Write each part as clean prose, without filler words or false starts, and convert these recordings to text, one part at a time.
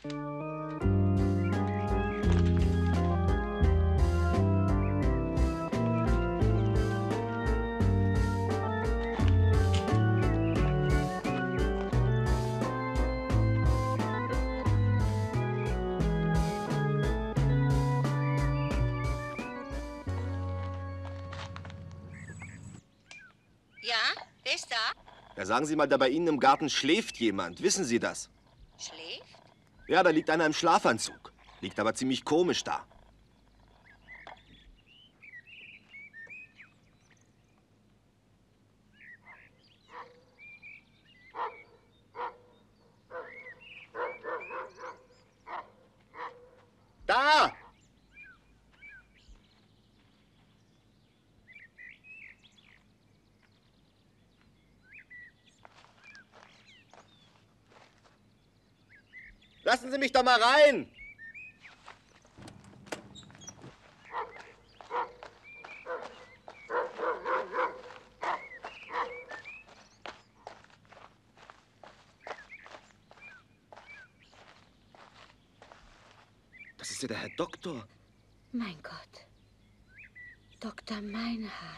Wer ist da? Ja, sagen Sie mal, da bei Ihnen im Garten schläft jemand. Wissen Sie das? Schläft? Ja, da liegt einer im Schlafanzug. Liegt aber ziemlich komisch da. Da! Lassen Sie mich doch mal rein! Das ist ja der Herr Doktor. Mein Gott. Dr. Meinhardt.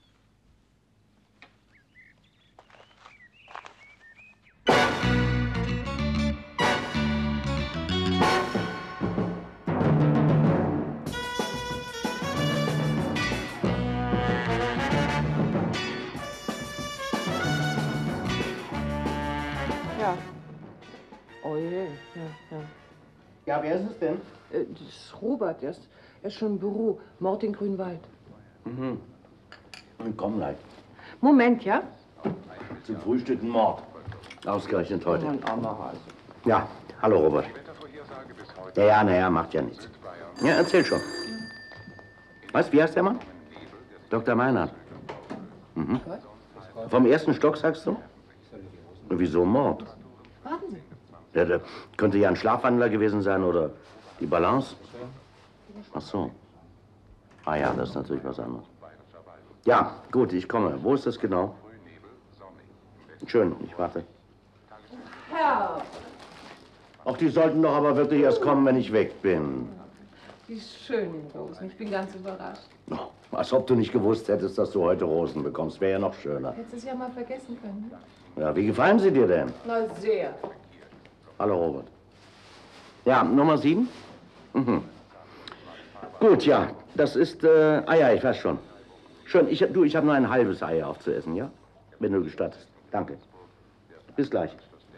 Ja. Oh je, ja. Ja, wer ist es denn? Das ist Robert, er ist schon im Büro. Mord in Grünwald. Mhm. Komm gleich. Moment, ja? Zum Frühstück ein Mord. Ausgerechnet heute. Ein armer Hase. Ja, hallo Robert. Ja, macht ja nichts. Ja, erzähl schon. Was, wie heißt der Mann? Dr. Meinhardt. Mhm. Vom ersten Stock, sagst du? Wieso Mord? Warten Sie. Ja, der könnte ja ein Schlafwandler gewesen sein oder die Balance. Ach so. Ah ja, das ist natürlich was anderes. Ja, gut, ich komme. Wo ist das genau? Schön, ich warte. Herr! Ach, die sollten doch aber wirklich erst kommen, wenn ich weg bin. Die schönen Rosen. Ich bin ganz überrascht. Oh, als ob du nicht gewusst hättest, dass du heute Rosen bekommst. Wäre ja noch schöner. Hättest du es ja mal vergessen können. Ja, wie gefallen sie dir denn? Na, sehr. Hallo, Robert. Ja, Nummer 7? Mhm. Gut, ja, das ist, ja, ich weiß schon. Schön, ich habe nur ein halbes Ei aufzuessen, ja? Wenn du gestattest. Danke. Bis gleich.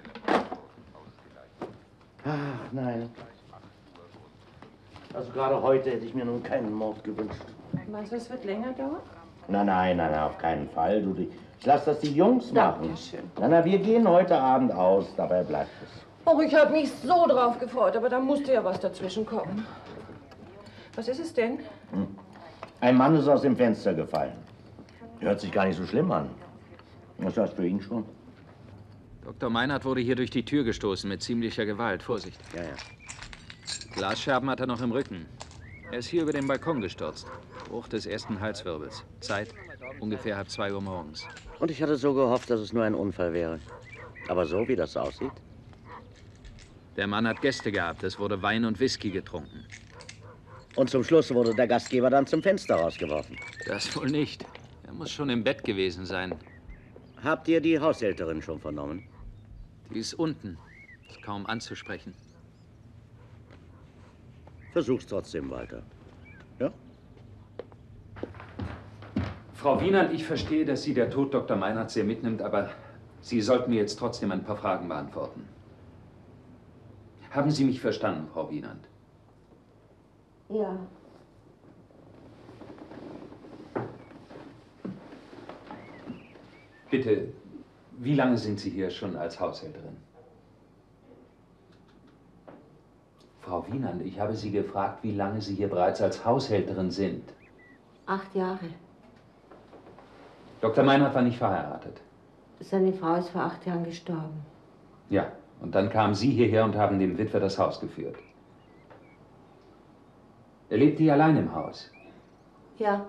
Ach, nein. Also gerade heute hätte ich mir nun keinen Mord gewünscht. Meinst du, es wird länger dauern? Nein, auf keinen Fall. Ich lasse das die Jungs machen. Dankeschön. Na, wir gehen heute Abend aus. Dabei bleibt es. Oh, ich habe mich so drauf gefreut, aber da musste ja was dazwischen kommen. Was ist es denn? Ein Mann ist aus dem Fenster gefallen. Hört sich gar nicht so schlimm an. Was heißt für ihn schon? Dr. Meinhardt wurde hier durch die Tür gestoßen mit ziemlicher Gewalt. Vorsicht. Ja. Glasscherben hat er noch im Rücken. Er ist hier über den Balkon gestürzt. Bruch des ersten Halswirbels. Zeit ungefähr 1:30 Uhr morgens. Und ich hatte so gehofft, dass es nur ein Unfall wäre. Aber so, wie das aussieht? Der Mann hat Gäste gehabt. Es wurde Wein und Whisky getrunken. Und zum Schluss wurde der Gastgeber dann zum Fenster rausgeworfen. Das wohl nicht. Er muss schon im Bett gewesen sein. Habt ihr die Haushälterin schon vernommen? Die ist unten. Ist kaum anzusprechen. Versuch's trotzdem weiter. Ja? Frau Wienand, ich verstehe, dass Sie der Tod Dr. Meinhardt sehr mitnimmt, aber Sie sollten mir jetzt trotzdem ein paar Fragen beantworten. Haben Sie mich verstanden, Frau Wienand? Ja. Bitte, wie lange sind Sie hier schon als Haushälterin? Frau Wienand, ich habe Sie gefragt, wie lange Sie hier bereits als Haushälterin sind. 8 Jahre. Dr. Meinhardt war nicht verheiratet. Seine Frau ist vor 8 Jahren gestorben. Ja, und dann kamen Sie hierher und haben dem Witwer das Haus geführt. Er lebt hier allein im Haus. Ja.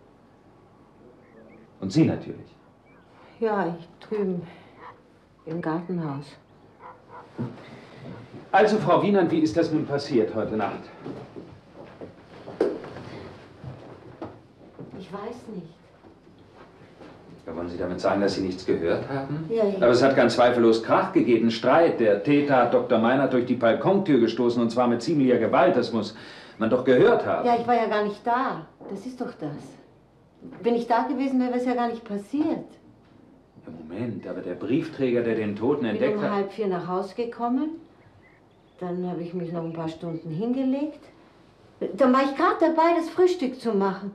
Und Sie natürlich. Ja, ich drüben im Gartenhaus. Also, Frau Wienand, wie ist das nun passiert heute Nacht? Ich weiß nicht. Ja, wollen Sie damit sagen, dass Sie nichts gehört haben? Ja. Aber es hat ganz zweifellos Krach gegeben, Streit. Der Täter hat Dr. Meinert durch die Balkontür gestoßen, und zwar mit ziemlicher Gewalt. Das muss man doch gehört haben. Ja, ich war ja gar nicht da. Das ist doch das. Wenn ich da gewesen wäre, wäre es ja gar nicht passiert. Ja, Moment, aber der Briefträger, der den Toten Ich bin entdeckt um hat... 3:30 nach Hause gekommen. Dann habe ich mich noch ein paar Stunden hingelegt. Dann war ich gerade dabei, das Frühstück zu machen.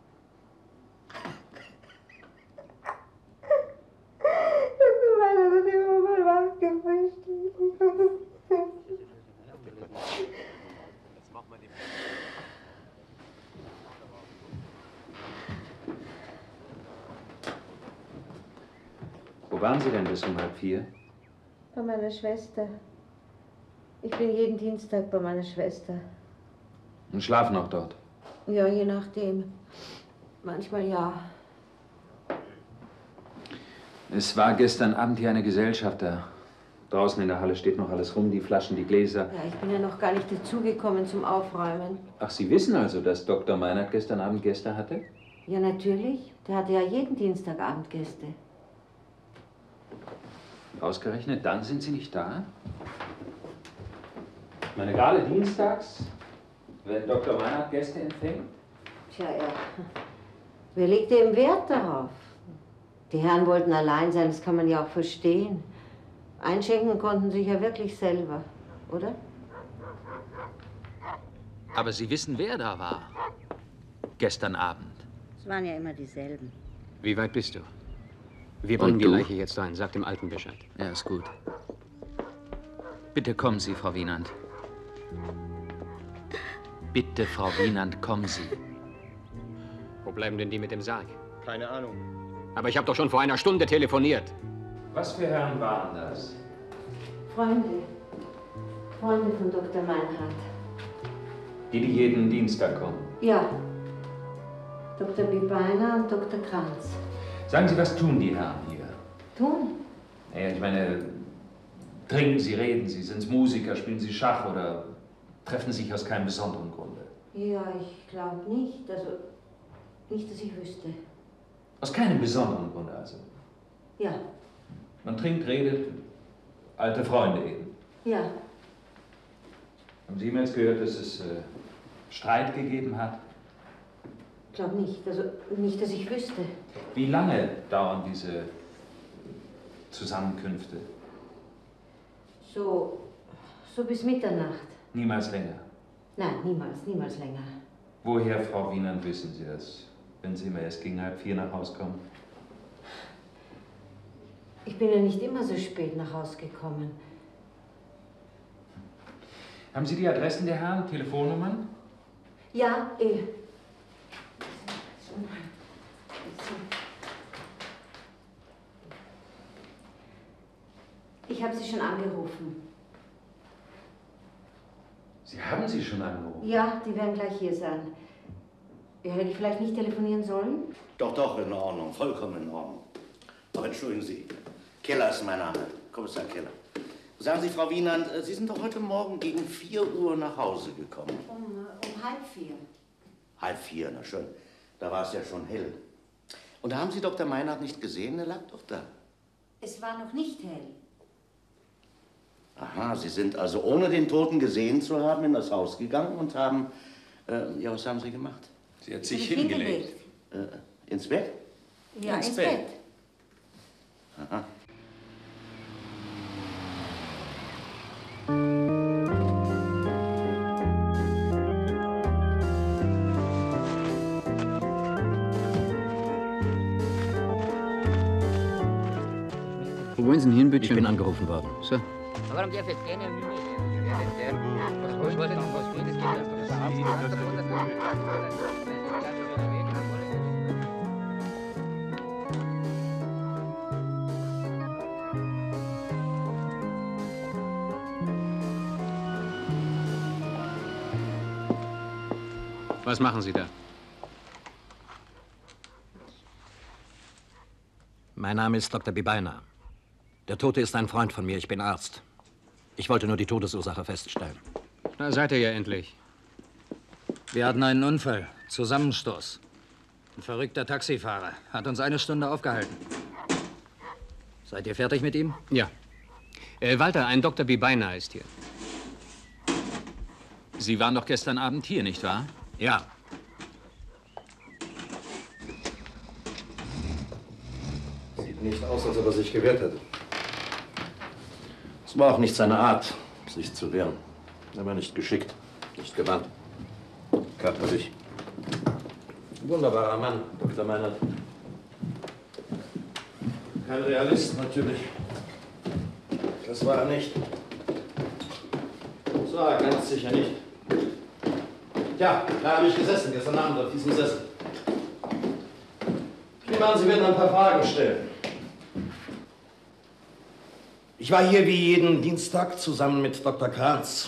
Wo waren Sie denn bis um 3:30? Bei meiner Schwester. Ich bin jeden Dienstag bei meiner Schwester. Und schlafen auch dort? Ja, je nachdem. Manchmal ja. Es war gestern Abend hier eine Gesellschaft da. Draußen in der Halle steht noch alles rum, die Flaschen, die Gläser. Ja, ich bin ja noch gar nicht dazugekommen zum Aufräumen. Ach, Sie wissen also, dass Dr. Meinert gestern Abend Gäste hatte? Ja, natürlich. Der hatte ja jeden Dienstagabend Gäste. Ausgerechnet, dann sind Sie nicht da? Ich meine, gerade dienstags, wenn Dr. Meinert Gäste empfängt? Tja, wer legt eben Wert darauf? Die Herren wollten allein sein, das kann man ja auch verstehen. Einschenken konnten sich ja wirklich selber, oder? Aber Sie wissen, wer da war. Gestern Abend. Es waren ja immer dieselben. Wie weit bist du? Wir bringen die Leiche jetzt ein. Sag dem Alten Bescheid. Ja, ist gut. Bitte kommen Sie, Frau Wienand. Bitte, Frau Wienand, kommen Sie. Wo bleiben denn die mit dem Sarg? Keine Ahnung. Aber ich habe doch schon vor einer Stunde telefoniert. Was für Herren waren das? Freunde. Freunde von Dr. Meinhardt. Die jeden Dienstag kommen. Ja. Dr. Bibeiner und Dr. Kranz. Sagen Sie, was tun die Herren hier? Tun? Naja, ich meine, trinken Sie, reden Sie, sind Sie Musiker, spielen Sie Schach oder treffen sich aus keinem besonderen Grunde? Ja, ich glaube nicht. Also, nicht, dass ich wüsste. Aus keinem besonderen Grunde also. Ja. Man trinkt, redet, alte Freunde eben. Ja. Haben Sie jemals gehört, dass es Streit gegeben hat? Ich glaube nicht. Also, nicht, dass ich wüsste. Wie lange dauern diese Zusammenkünfte? So bis Mitternacht. Niemals länger. Nein, niemals länger. Woher, Frau Wienand, wissen Sie das, wenn Sie immer erst gegen 3:30 nach Hause kommen? Ich bin ja nicht immer so spät nach Hause gekommen. Haben Sie die Adressen der Herren, Telefonnummern? Ja, Ich habe Sie schon angerufen. Sie haben sie schon angerufen? Ja, die werden gleich hier sein. Ja, hätte ich vielleicht nicht telefonieren sollen? Doch, in Ordnung. Vollkommen in Ordnung. Aber entschuldigen Sie, Keller ist mein Name. Kommissar Keller. Sagen Sie, Frau Wienand, Sie sind doch heute Morgen gegen 4 Uhr nach Hause gekommen. Um 3:30. 3:30, na schön. Da war es ja schon hell. Und da haben Sie Dr. Meinhardt nicht gesehen? Er lag doch da. Es war noch nicht hell. Aha, Sie sind also ohne den Toten gesehen zu haben in das Haus gegangen und haben, ja, was haben Sie gemacht? Sie hat sich Bin ich hingelegt. Ins Bett? Ja, Ins ins Bett. Bett. Aha. Wo wollen Sie denn hin, bitte? Ich bin angerufen worden. So. Warum darf jetzt keiner mit mir? Was machen Sie da? Mein Name ist Dr. Bibeiner. Der Tote ist ein Freund von mir. Ich bin Arzt. Ich wollte nur die Todesursache feststellen. Da seid ihr ja endlich. Wir hatten einen Unfall. Zusammenstoß. Ein verrückter Taxifahrer hat uns eine Stunde aufgehalten. Seid ihr fertig mit ihm? Ja. Walter, ein Dr. Bibeiner ist hier. Sie waren doch gestern Abend hier, nicht wahr? Ja. Sieht nicht aus, als ob er sich gewehrt hätte. Es war auch nicht seine Art, sich zu wehren. Er war nicht geschickt, nicht gewandt. Körperlich. Wunderbarer Mann, Dr. Meinert. Kein Realist, natürlich. Das war er nicht. Das war er ganz sicher nicht. Tja, da habe ich gesessen, gestern Abend auf diesem Sessel. Ich nehme an, Sie werden ein paar Fragen stellen. Ich war hier wie jeden Dienstag zusammen mit Dr. Kranz.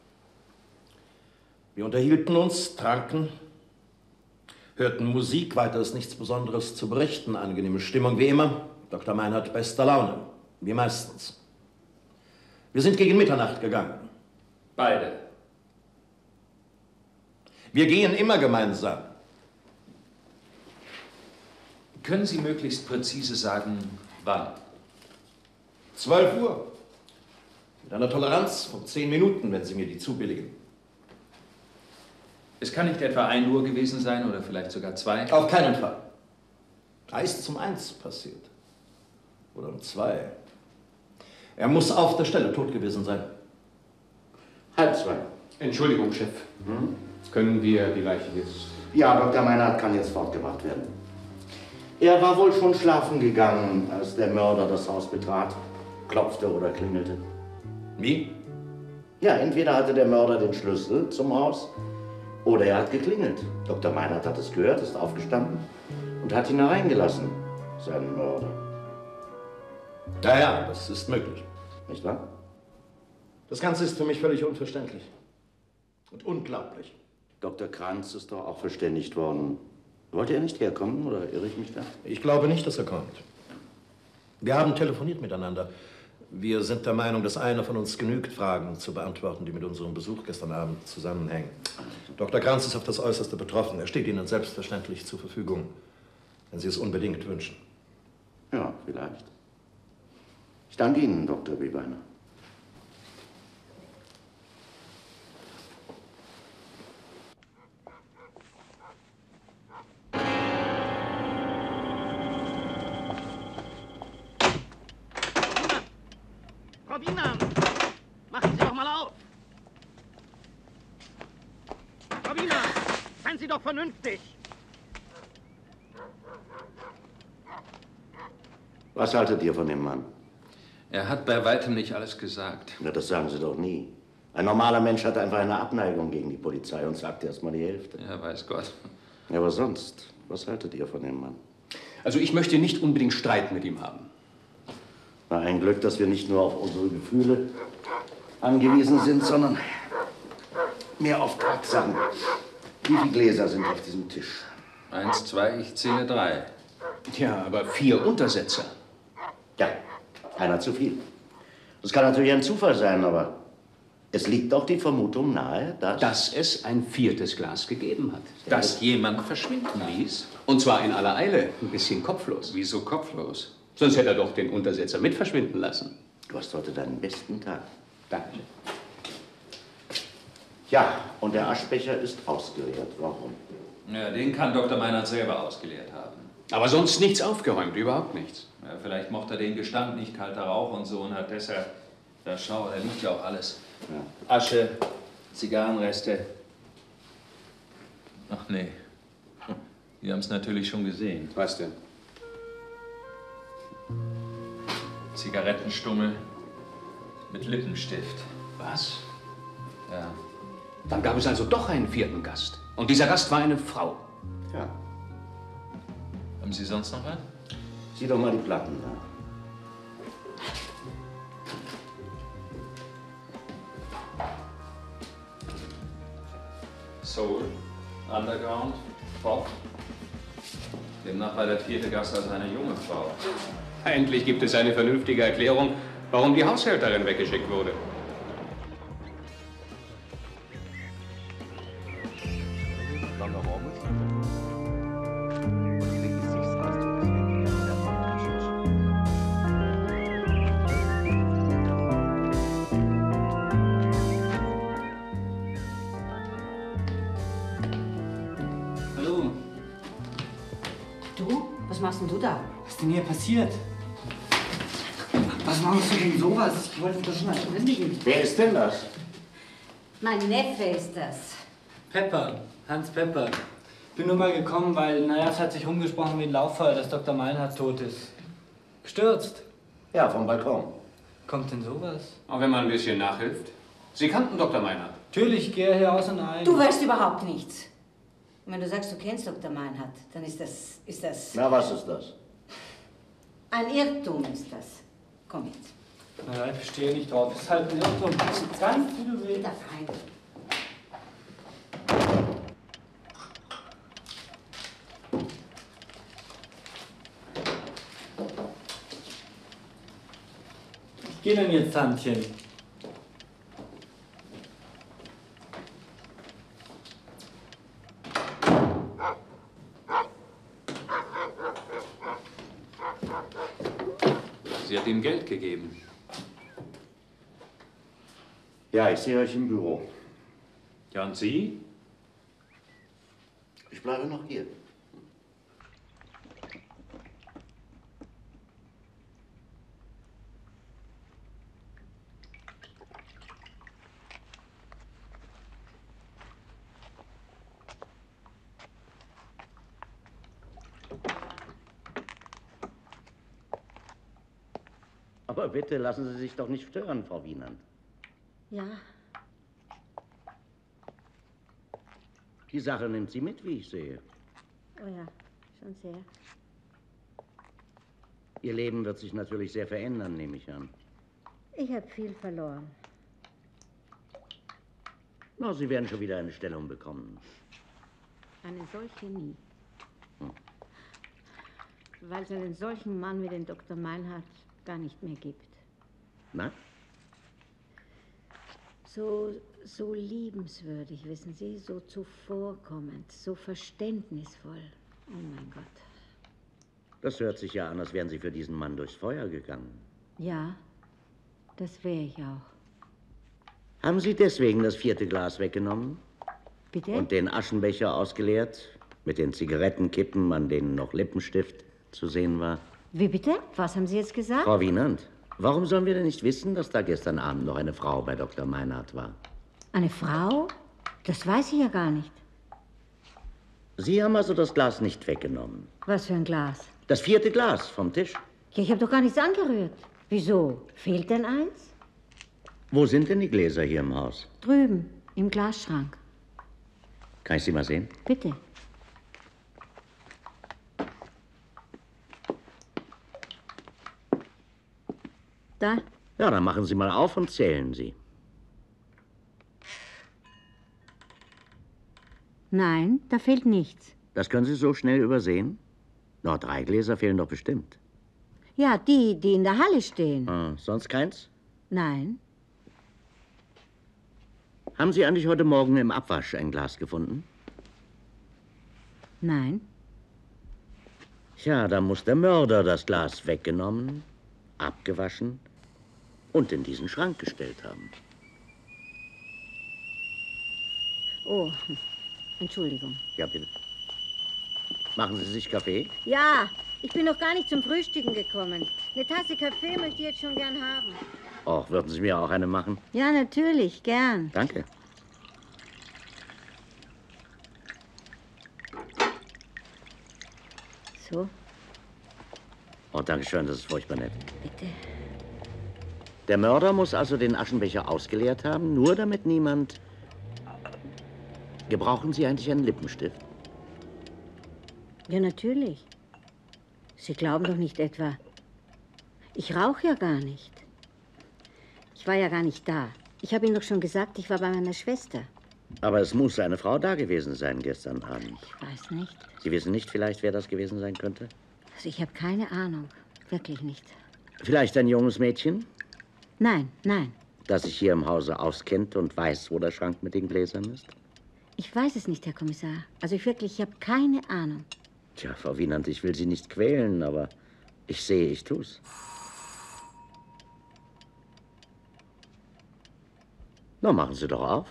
Wir unterhielten uns, tranken, hörten Musik, weiter ist nichts Besonderes zu berichten. Angenehme Stimmung wie immer. Dr. Meinert bester Laune, wie meistens. Wir sind gegen Mitternacht gegangen. Beide. Wir gehen immer gemeinsam. Können Sie möglichst präzise sagen, wann? 12 Uhr. Mit einer Toleranz von 10 Minuten, wenn Sie mir die zubilligen. Es kann nicht etwa 1 Uhr gewesen sein oder vielleicht sogar 2? Auf keinen Fall. Da ist es um 1 passiert. Oder um 2. Er muss auf der Stelle tot gewesen sein. 1:30. Entschuldigung, Chef. Können wir die Leiche jetzt... Ja, Dr. Meinert kann jetzt fortgebracht werden. Er war wohl schon schlafen gegangen, als der Mörder das Haus betrat, klopfte oder klingelte. Wie? Ja, entweder hatte der Mörder den Schlüssel zum Haus oder er hat geklingelt. Dr. Meinert hat es gehört, ist aufgestanden und hat ihn hereingelassen, seinen Mörder. Ja, das ist möglich. Nicht wahr? Das Ganze ist für mich völlig unverständlich. Und unglaublich. Dr. Kranz ist doch auch verständigt worden. Wollte er nicht herkommen, oder irre ich mich da? Ich glaube nicht, dass er kommt. Wir haben telefoniert miteinander. Wir sind der Meinung, dass einer von uns genügt, Fragen zu beantworten, die mit unserem Besuch gestern Abend zusammenhängen. Dr. Kranz ist auf das Äußerste betroffen. Er steht Ihnen selbstverständlich zur Verfügung, wenn Sie es unbedingt wünschen. Ja, vielleicht. Ich danke Ihnen, Dr. Bibeiner. Frau Wiener, machen Sie doch mal auf. Frau Wiener, seien Sie doch vernünftig. Was haltet ihr von dem Mann? Er hat bei weitem nicht alles gesagt. Na, das sagen Sie doch nie. Ein normaler Mensch hat einfach eine Abneigung gegen die Polizei und sagt erst mal die Hälfte. Ja, weiß Gott. Ja, aber sonst, was haltet ihr von dem Mann? Also ich möchte nicht unbedingt Streit mit ihm haben. Na, ein Glück, dass wir nicht nur auf unsere Gefühle angewiesen sind, sondern mehr auf Tatsachen. Wie viele Gläser sind auf diesem Tisch? 1, 2, ich zähle 3. Tja, aber 4 Untersetzer. Ja, einer zu viel. Das kann natürlich ein Zufall sein, aber es liegt auch die Vermutung nahe, dass es ein 4. Glas gegeben hat. Dass jemand verschwinden ließ? Und zwar in aller Eile, ein bisschen kopflos. Wieso kopflos? Sonst hätte er doch den Untersetzer mit verschwinden lassen. Du hast heute deinen besten Tag. Danke. Ja, und der Aschbecher ist ausgeleert. Warum? Ja, den kann Dr. Meinert selber ausgeleert haben. Aber sonst nichts aufgeräumt, überhaupt nichts. Ja, vielleicht mochte er den Gestank nicht, kalter Rauch und so, und hat deshalb... Da schau, da liegt ja auch alles. Ja. Asche, Zigarrenreste. Ach nee. Wir haben es natürlich schon gesehen. Was denn? Zigarettenstummel mit Lippenstift. Was? Ja. Dann gab es also doch einen 4. Gast. Und dieser Gast war eine Frau. Ja. Haben Sie sonst noch was? Sieh doch mal die Platten nach. Soul, Underground, Pop. Demnach war der 4. Gast also eine junge Frau. Endlich gibt es eine vernünftige Erklärung, warum die Haushälterin weggeschickt wurde. machst denn du da? Was ist denn hier passiert? Was machst du denn sowas? Ich wollte das schon mal erledigen. Wer ist denn das? Mein Neffe ist das. Pepper, Hans Pepper. Bin nur mal gekommen, weil, naja, es hat sich rumgesprochen wie ein Lauffeuer, dass Dr. Meinhardt tot ist. Gestürzt. Ja, vom Balkon. Kommt denn sowas? Auch wenn man ein bisschen nachhilft. Sie kannten Dr. Meinhardt. Natürlich, ich gehe hier aus und ein. Du weißt überhaupt nichts. Und wenn du sagst, du kennst Dr. Meinhardt, dann ist das... Na, was ist das? Ein Irrtum ist das. Komm jetzt. Naja, ich bestehe nicht drauf. Ist halt ein Irrtum. Ganz wie du willst. Wieder rein. Ich gehe denn jetzt, Tantchen? Sie hat ihm Geld gegeben. Ja, ich sehe euch im Büro. Ja, und Sie? Ich bleibe noch hier. Aber bitte, lassen Sie sich doch nicht stören, Frau Wienand. Ja, Die Sache nimmt Sie mit, wie ich sehe. oh ja, schon sehr. Ihr Leben wird sich natürlich sehr verändern, nehme ich an. Ich habe viel verloren. Na, Sie werden schon wieder eine Stellung bekommen. Eine solche nie. Weil es einen solchen Mann wie den Dr. Meinhardt gar nicht mehr gibt. Na? So liebenswürdig, wissen Sie, so zuvorkommend, so verständnisvoll. Oh mein Gott. Das hört sich ja an, als wären Sie für diesen Mann durchs Feuer gegangen. Ja, das wäre ich auch. Haben Sie deswegen das 4. Glas weggenommen? Bitte? Und den Aschenbecher ausgeleert? Mit den Zigarettenkippen, an denen noch Lippenstift zu sehen war? Wie bitte? Was haben Sie jetzt gesagt? Frau Wienand, warum sollen wir denn nicht wissen, dass da gestern Abend noch eine Frau bei Dr. Meinhardt war? Eine Frau? Das weiß ich ja gar nicht. Sie haben also das Glas nicht weggenommen. Was für ein Glas? Das 4. Glas vom Tisch. Ja, ich habe doch gar nichts angerührt. Wieso? Fehlt denn eins? Wo sind denn die Gläser hier im Haus? Drüben, im Glasschrank. Kann ich sie mal sehen? Bitte. Da? Ja, dann machen Sie mal auf und zählen Sie. Nein, da fehlt nichts. Das können Sie so schnell übersehen? Noch 3 Gläser fehlen doch bestimmt. Ja, die in der Halle stehen. Ah, sonst keins? Nein. Haben Sie eigentlich heute Morgen im Abwasch ein Glas gefunden? Nein. Tja, da muss der Mörder das Glas weggenommen, abgewaschen und in diesen Schrank gestellt haben. Oh, Entschuldigung. Ja, bitte. Machen Sie sich Kaffee? Ja, ich bin noch gar nicht zum Frühstücken gekommen. Eine Tasse Kaffee möchte ich jetzt schon gern haben. Och, würden Sie mir auch eine machen? Ja, natürlich, gern. Danke. So, Oh, danke schön, das ist furchtbar nett. bitte. Der Mörder muss also den Aschenbecher ausgeleert haben, nur damit niemand... Gebrauchen Sie eigentlich einen Lippenstift? Ja, natürlich. Sie glauben doch nicht etwa. Ich rauche ja gar nicht. Ich war ja gar nicht da. Ich habe Ihnen doch schon gesagt, ich war bei meiner Schwester. Aber es muss eine Frau da gewesen sein gestern Abend. Ich weiß nicht. Sie wissen nicht vielleicht, wer das gewesen sein könnte? Also ich habe keine Ahnung. Wirklich nicht. Vielleicht ein junges Mädchen, Nein, nein. das sich hier im Hause auskennt und weiß, wo der Schrank mit den Gläsern ist? Ich weiß es nicht, Herr Kommissar. Also ich habe keine Ahnung. Tja, Frau Wienand, ich will Sie nicht quälen, aber ich sehe, ich tu's. Na, machen Sie doch auf.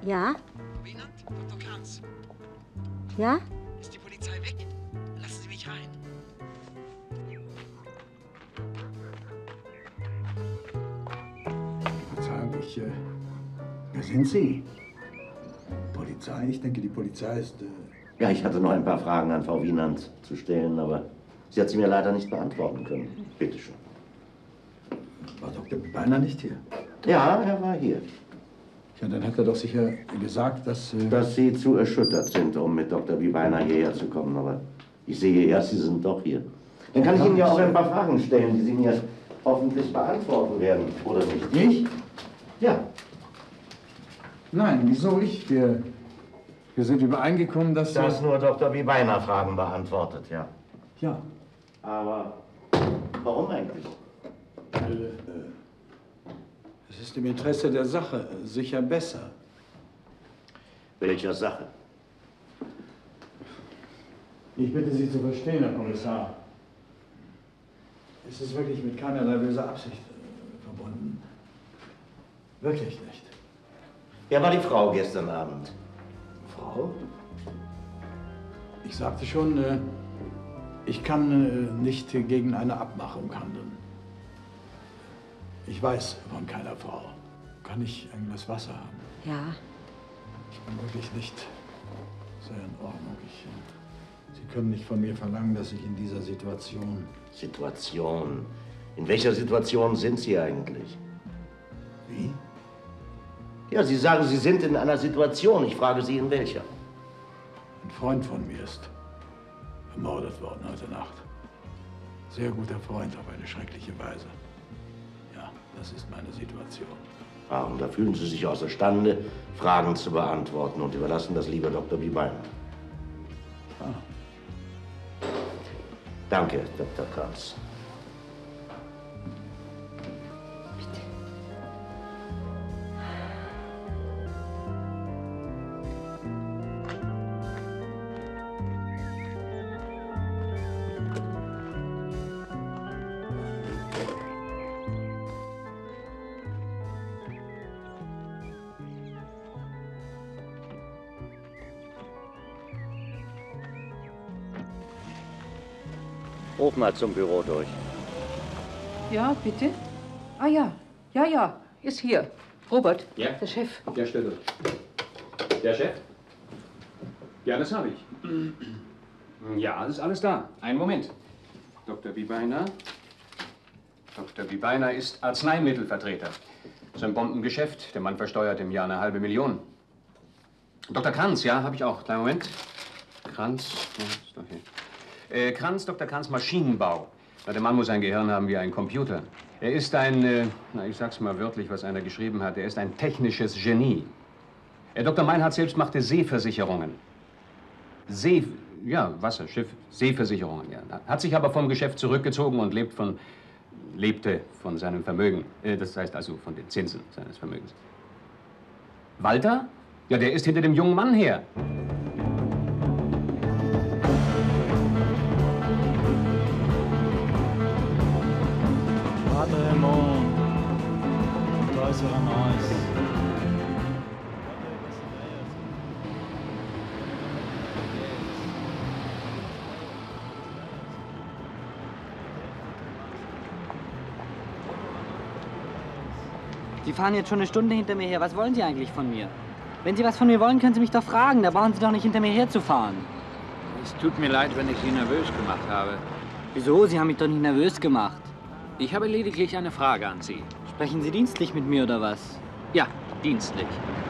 Ja? Wienand, Dr. Kranz. Ja? Ist die Polizei weg? Lassen Sie mich rein. Verzeihung, wer sind Sie? Polizei? Ich denke, die Polizei ist... Ja, ich hatte noch ein paar Fragen an Frau Wienand zu stellen, aber sie hat sie mir leider nicht beantworten können. Bitte schön. War Dr. Beiner nicht hier? Ja, er war hier. Ja, dann hat er doch sicher gesagt, dass... Dass Sie zu erschüttert sind, um mit Dr. Beiner hierher zu kommen, aber ich sehe erst, Sie sind doch hier. Dann kann ich Ihnen ja auch ein paar Fragen stellen, die Sie mir hoffentlich beantworten werden, oder nicht? Ich? Ja. Nein, wieso ich? Wir sind übereingekommen, dass... Dass nur Dr. Beiner Fragen beantwortet, ja. Ja. Aber warum eigentlich? Es ist im Interesse der Sache sicher besser. Welcher Sache? Ich bitte Sie zu verstehen, Herr Kommissar. Es ist wirklich mit keinerlei böser Absicht verbunden. Wirklich nicht. Wer war die Frau gestern Abend? Frau? Ich sagte schon, ich kann nicht gegen eine Abmachung handeln. Ich weiß von keiner Frau. Kann ich ein Glas Wasser haben? Ja. Ich bin wirklich nicht sehr in Ordnung. Sie können nicht von mir verlangen, dass ich in dieser Situation... Situation? In welcher Situation sind Sie eigentlich? Wie? Ja, Sie sagen, Sie sind in einer Situation. Ich frage Sie, in welcher? Ein Freund von mir ist ermordet worden heute Nacht. Sehr guter Freund auf eine schreckliche Weise. Ja, das ist meine Situation. Ah, und da fühlen Sie sich außerstande, Fragen zu beantworten und überlassen das lieber Dr. Beiner. Ah. Danke, Dr. Kranz. Ruf mal zum Büro durch. Ja, bitte? Ah ja, ja, ist hier. Robert, Ja? der Chef. Ja, stell durch. Der Chef? Ja, das habe ich. Ja, ist alles da. Einen Moment. Dr. Beiner. Dr. Beiner ist Arzneimittelvertreter. Sein Bombengeschäft. Der Mann versteuert im Jahr 1,5 Million. Dr. Kranz, ja, habe ich auch. Kleinen Moment. Kranz, ja, ist doch hier. Kranz, Dr. Kranz, Maschinenbau. Na, der Mann muss ein Gehirn haben wie ein Computer. Er ist ein, ich sag's mal wörtlich, was einer geschrieben hat, er ist ein technisches Genie. Dr. Meinhardt selbst machte Seeversicherungen. Wasserschiff, Seeversicherungen, ja. Hat sich aber vom Geschäft zurückgezogen und lebte von seinem Vermögen. Das heißt also von den Zinsen seines Vermögens. Walter? Ja, der ist hinter dem jungen Mann her. Raymond, da ist er nice. Sie fahren jetzt schon eine Stunde hinter mir her. Was wollen Sie eigentlich von mir? Wenn Sie was von mir wollen, können Sie mich doch fragen. Da brauchen Sie doch nicht hinter mir herzufahren. Es tut mir leid, wenn ich Sie nervös gemacht habe. Wieso? Sie haben mich doch nicht nervös gemacht. Ich habe lediglich eine Frage an Sie. Sprechen Sie dienstlich mit mir oder was? Ja, dienstlich.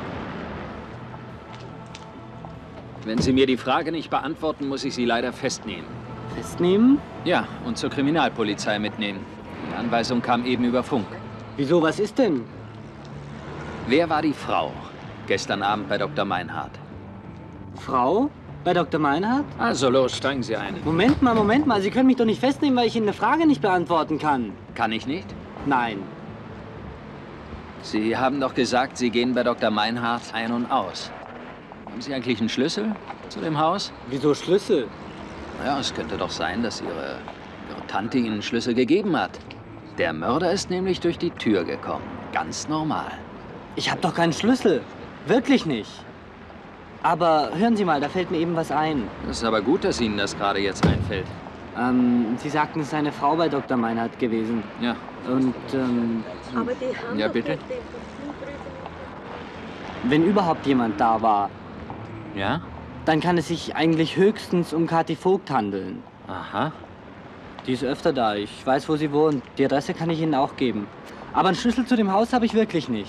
Wenn Sie mir die Frage nicht beantworten, muss ich Sie leider festnehmen. Festnehmen? Ja, und zur Kriminalpolizei mitnehmen. Die Anweisung kam eben über Funk. Wieso, was ist denn? Wer war die Frau gestern Abend bei Dr. Meinhardt? Frau? Bei Dr. Meinhardt? Also los, steigen Sie ein. Moment mal. Sie können mich doch nicht festnehmen, weil ich Ihnen eine Frage nicht beantworten kann. Kann ich nicht? Nein. Sie haben doch gesagt, Sie gehen bei Dr. Meinhardt ein und aus. Haben Sie eigentlich einen Schlüssel zu dem Haus? Wieso Schlüssel? Ja, es könnte doch sein, dass Ihre Tante Ihnen Schlüssel gegeben hat. Der Mörder ist nämlich durch die Tür gekommen. Ganz normal. Ich habe doch keinen Schlüssel. Wirklich nicht. Aber hören Sie mal, da fällt mir eben was ein. Das ist aber gut, dass Ihnen das gerade jetzt einfällt. Sie sagten, es sei eine Frau bei Dr. Meinhardt gewesen. Ja. Und, Aber die haben Ja, doch bitte? mit dem wenn überhaupt jemand da war, Ja? dann kann es sich eigentlich höchstens um Kathi Vogt handeln. Aha. Die ist öfter da. Ich weiß, wo sie wohnt. Die Adresse kann ich Ihnen auch geben. Aber einen Schlüssel zu dem Haus habe ich wirklich nicht.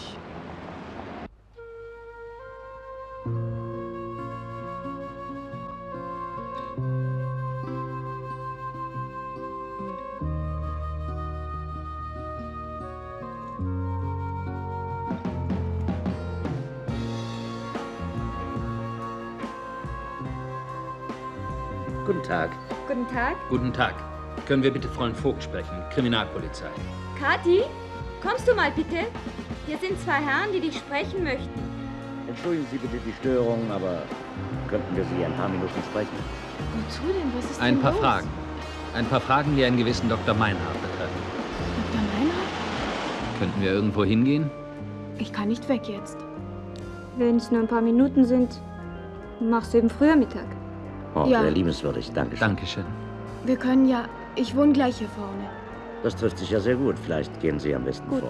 Guten Tag. Guten Tag. Guten Tag. Können wir bitte Fräulein Vogt sprechen? Kriminalpolizei. Kathi, kommst du mal bitte? Hier sind zwei Herren, die dich sprechen möchten. Entschuldigen Sie bitte die Störung, aber könnten wir Sie ein paar Minuten sprechen? Wozu denn? Was ist Ein denn paar los? Fragen. Ein paar Fragen, die einen gewissen Dr. Meinhardt betreffen. Dr. Meinhardt? Könnten wir irgendwo hingehen? Ich kann nicht weg jetzt. Wenn es nur ein paar Minuten sind, machst du eben früher Mittag. Oh, Ja. sehr liebenswürdig. Dankeschön. Dankeschön. Wir können ja... Ich wohne gleich hier vorne. Das trifft sich ja sehr gut. Vielleicht gehen Sie am besten Gut. vor.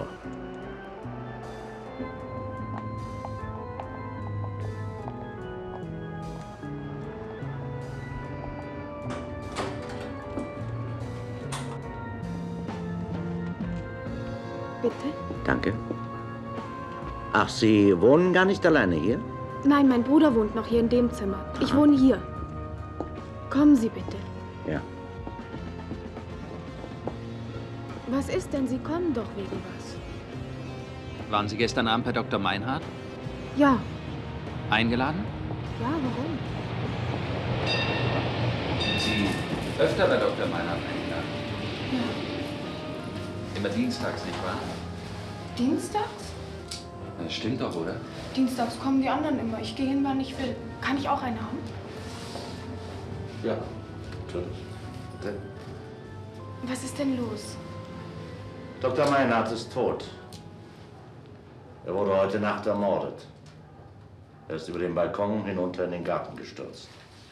Bitte? Danke. Ach, Sie wohnen gar nicht alleine hier? Nein, mein Bruder wohnt noch hier in dem Zimmer. Ich wohne hier. Kommen Sie bitte. Ja. Was ist denn? Sie kommen doch wegen was. Waren Sie gestern Abend bei Dr. Meinhardt? Ja. Eingeladen? Ja, warum? Sie öfter bei Dr. Meinhardt eingeladen? Ja. Immer dienstags, nicht wahr? Dienstags? Das stimmt doch, oder? Dienstags kommen die anderen immer. Ich gehe hin, wann ich will. Kann ich auch eine haben? Ja, natürlich. Was ist denn los? Dr. Meinhardt ist tot. Er wurde heute Nacht ermordet. Er ist über den Balkon hinunter in den Garten gestürzt.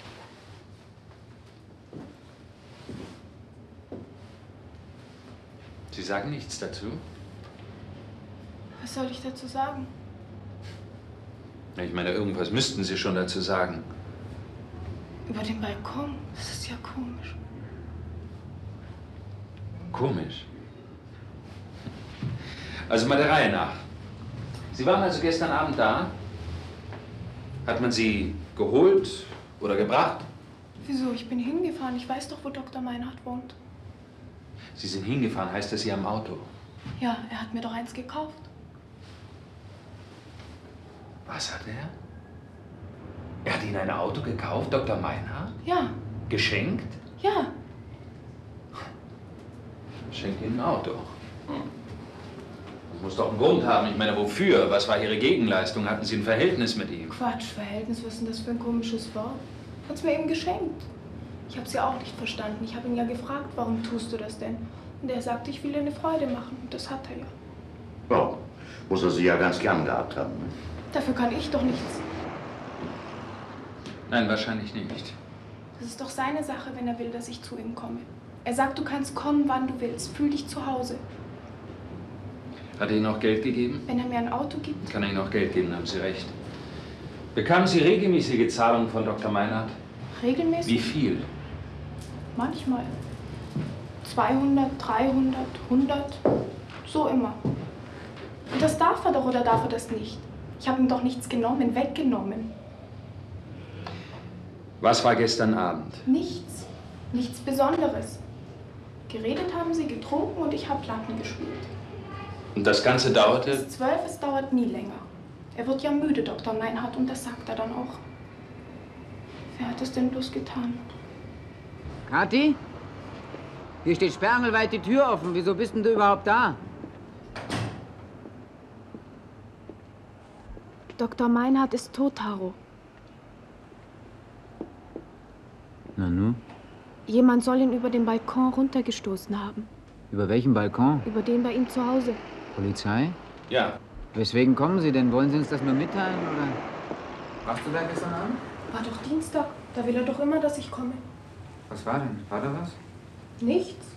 Sie sagen nichts dazu? Was soll ich dazu sagen? Ich meine, irgendwas müssten Sie schon dazu sagen. Über den Balkon? Das ist ja komisch. Komisch. Also mal der Reihe nach. Sie waren also gestern Abend da? Hat man Sie geholt oder gebracht? Wieso? Ich bin hingefahren. Ich weiß doch, wo Dr. Meinhardt wohnt. Sie sind hingefahren, heißt das Sie am Auto? Ja, er hat mir doch eins gekauft. Was hat er? Er hat Ihnen ein Auto gekauft, Dr. Meinhardt? Ja, Geschenkt? ja. Schenkt Ihnen ein Auto. Das muss doch einen Grund haben. Ich meine, wofür? Was war Ihre Gegenleistung? Hatten Sie ein Verhältnis mit ihm? Quatsch, Verhältnis, was ist denn das für ein komisches Wort? Hat's mir eben geschenkt. Ich hab's ja auch nicht verstanden. Ich habe ihn ja gefragt, warum tust du das denn? Und er sagte, ich will dir eine Freude machen. Und das hat er ja. Ja, muss er Sie ja ganz gern gehabt haben. Ne? Dafür kann ich doch nichts. Nein, wahrscheinlich nicht. Das ist doch seine Sache, wenn er will, dass ich zu ihm komme. Er sagt, du kannst kommen, wann du willst. Fühl dich zu Hause. Hat er Ihnen auch Geld gegeben? Wenn er mir ein Auto gibt, Kann er Ihnen auch Geld geben, haben Sie recht. Bekamen Sie regelmäßige Zahlungen von Dr. Meinhardt? regelmäßig. Wie viel? Manchmal. 200, 300, 100. So immer. Und das darf er doch oder darf er das nicht? Ich habe ihm doch nichts genommen, weggenommen. Was war gestern Abend? Nichts. Nichts Besonderes. Geredet haben sie, getrunken und ich habe Platten gespielt. Und das Ganze dauerte? Bis 12, es dauert nie länger. Er wird ja müde, Dr. Meinhardt, und das sagt er dann auch. Wer hat es denn bloß getan? Kathi? Hier steht sperrangelweit die Tür offen. Wieso bist denn du überhaupt da? Dr. Meinhardt ist tot, Haro. Na nu? Jemand soll ihn über den Balkon runtergestoßen haben. Über welchen Balkon? Über den bei ihm zu Hause. Polizei? Ja. Weswegen kommen Sie denn? Wollen Sie uns das nur mitteilen, oder? Warst du da gestern Abend? War doch Dienstag. Da will er doch immer, dass ich komme. Was war denn? War da was? Nichts.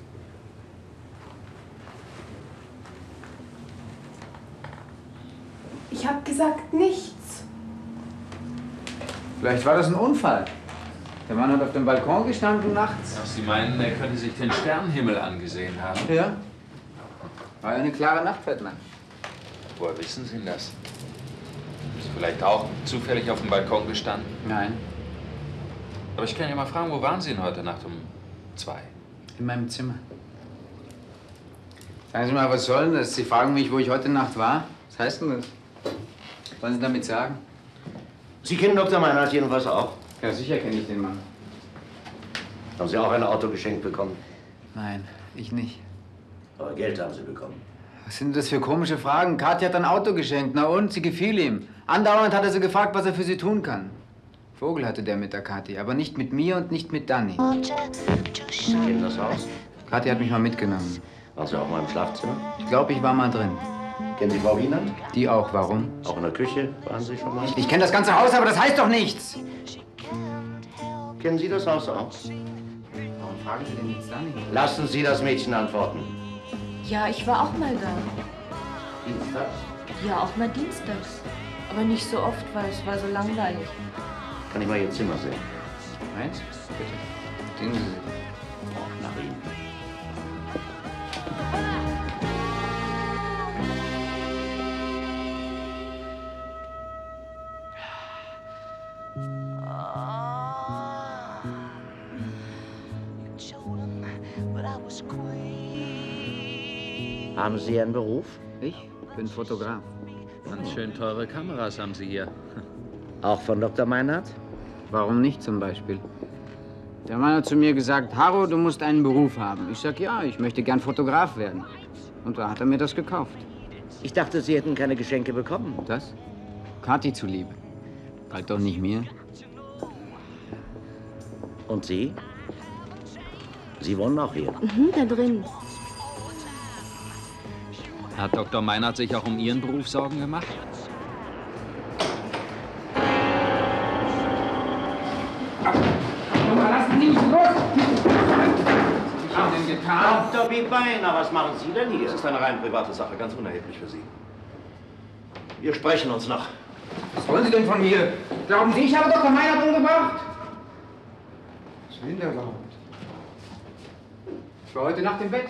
Ich habe gesagt nichts. Vielleicht war das ein Unfall. Der Mann hat auf dem Balkon gestanden nachts. Ach, Sie meinen, er könnte sich den Sternenhimmel angesehen haben? Ja. War eine klare Nachtfettnacht. Woher wissen Sie das? Ist vielleicht auch zufällig auf dem Balkon gestanden? Nein. Aber ich kann ja mal fragen, wo waren Sie denn heute Nacht um 2? In meinem Zimmer. Sagen Sie mal, was soll denn das? Sie fragen mich, wo ich heute Nacht war? Was heißt denn das? Was wollen Sie damit sagen? Sie kennen Dr. Meinhardt jedenfalls auch? Ja, sicher kenne ich den Mann. Haben Sie auch ein Auto geschenkt bekommen? Nein, ich nicht. Aber Geld haben Sie bekommen. Was sind das für komische Fragen? Kathi hat ein Auto geschenkt. Na und? Sie gefiel ihm. Andauernd hat er sie gefragt, was er für sie tun kann. Vogel hatte der mit der Kathi, aber nicht mit mir und nicht mit Danny. Sie kennen das Haus? Kathi hat mich mal mitgenommen. Waren Sie auch mal im Schlafzimmer? Ich glaube, ich war mal drin. Kennen Sie Frau Wienand? Die auch. Warum? Auch in der Küche waren Sie schon mal? Ich kenne das ganze Haus, aber das heißt doch nichts. Kennen Sie das Haus auch? Warum fragen Sie denn jetzt Danny? Lassen Sie das Mädchen antworten. Ja, ich war auch mal da. Dienstags? Ja, auch mal dienstags. Aber nicht so oft, weil es war so langweilig. Kann ich mal Ihr Zimmer sehen? Meins? Bitte. Sehen Sie sich. Nach Ihnen. Haben Sie einen Beruf? Ich bin Fotograf. Ganz schön teure Kameras haben Sie hier. Auch von Dr. Meinhardt? Warum nicht zum Beispiel? Der Mann hat zu mir gesagt, Harro, du musst einen Beruf haben. Ich sag, ja, ich möchte gern Fotograf werden. Und da hat er mir das gekauft. Ich dachte, Sie hätten keine Geschenke bekommen. Das? Kathi zuliebe. Galt doch nicht mir. Und Sie? Sie wohnen auch hier? Mhm, da drin. Hat Dr. Meinhardt sich auch um Ihren Beruf Sorgen gemacht? Lassen Sie mich los! Was hab ich denn getan? Dr. Bibeiner, was machen Sie denn hier? Das ist eine rein private Sache, ganz unerheblich für Sie. Wir sprechen uns noch. Was wollen Sie denn von mir? Glauben Sie, ich habe Dr. Meinhardt umgebracht? Was will der überhaupt? Ich war heute Nacht im Bett.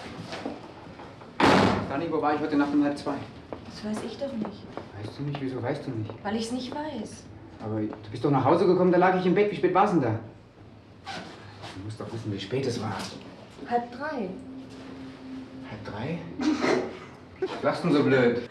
Danny, wo war ich heute Nacht um 1:30? Das weiß ich doch nicht. Weißt du nicht? Wieso weißt du nicht? Weil ich es nicht weiß. Aber du bist doch nach Hause gekommen, da lag ich im Bett. Wie spät war's denn da? Du musst doch wissen, wie spät es war. 2:30. 2:30? Was lachst denn so blöd?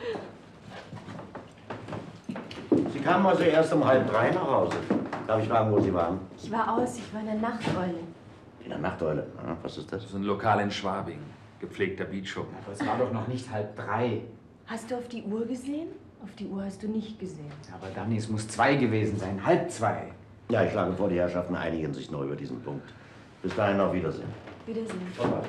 Sie kamen also erst um 2:30 nach Hause. Darf ich fragen, wo Sie waren? Ich war aus, ich war in der Nachteule. In der Nachteule. Ah, was ist das? Das ist ein Lokal in Schwabing. Gepflegter Beachschuppen. Aber es war doch noch nicht 2:30. Hast du auf die Uhr gesehen? Auf die Uhr hast du nicht gesehen. Aber Danny, es muss 2 gewesen sein. 1:30. Ja, ich schlage vor, die Herrschaften einigen sich noch über diesen Punkt. Bis dahin auf Wiedersehen. Wiedersehen.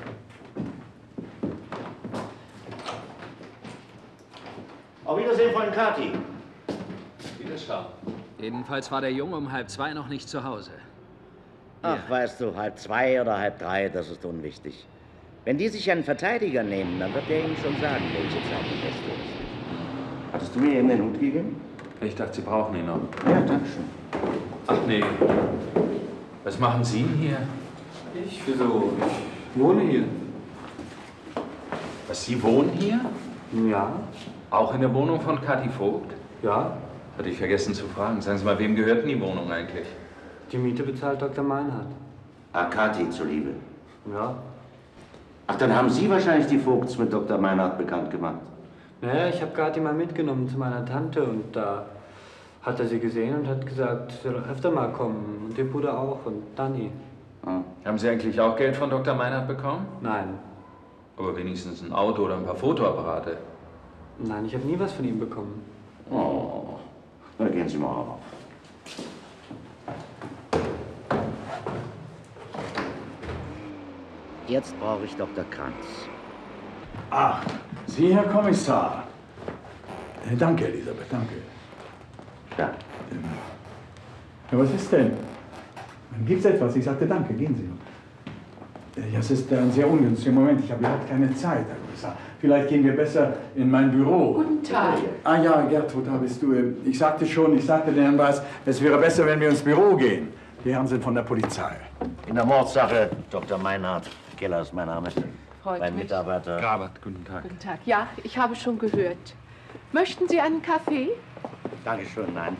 Auf Wiedersehen, Freund Kathi. Wiederschauen. Jedenfalls war der Junge um 1:30 noch nicht zu Hause. Ach, weißt du, 2:30 oder 2:30, das ist unwichtig. Wenn die sich einen Verteidiger nehmen, dann wird der Ihnen schon sagen, welche Zeit die beste ist. Hattest du mir eben den Hut gegeben? Ich dachte, Sie brauchen ihn noch. Ja, danke schön. Ach nee. Was machen Sie denn hier? Ich? Wieso? Ich wohne hier. Was, Sie wohnen hier? Ja. Auch in der Wohnung von Kathi Vogt? Ja. Hatte ich vergessen zu fragen. Sagen Sie mal, wem gehört denn die Wohnung eigentlich? Die Miete bezahlt Dr. Meinhardt. Ah, Kathi zuliebe. Ja. Ach, dann haben Sie wahrscheinlich die Vogts mit Dr. Meinhardt bekannt gemacht. Naja, ich habe Kathi mal mitgenommen zu meiner Tante und da hat er sie gesehen und hat gesagt, sie soll öfter mal kommen. Und ihr Bruder auch und Danny. Ah. Haben Sie eigentlich auch Geld von Dr. Meinhardt bekommen? Nein. Aber wenigstens ein Auto oder ein paar Fotoapparate. Nein, ich habe nie was von ihm bekommen. Oh, na gehen Sie mal auf. Jetzt brauche ich Dr. Kranz. Ach, Sie, Herr Kommissar. Danke, Elisabeth, danke. Ja. Ja, was ist denn? Gibt's etwas? Ich sagte danke, gehen Sie nur. Ja, es ist ein sehr ungünstiger Moment. Ich habe überhaupt keine Zeit, Herr Kommissar. Vielleicht gehen wir besser in mein Büro. Guten Tag. Ah ja, Gertrud, da bist du. Ich sagte den Herrn Weiß, es wäre besser, wenn wir ins Büro gehen. Die Herren sind von der Polizei. In der Mordsache, Dr. Meinhardt. Keller ist mein Name. Freut mein mich. Mitarbeiter. Grabert, guten Tag. Guten Tag. Ja, ich habe schon gehört. Möchten Sie einen Kaffee? Dankeschön, nein.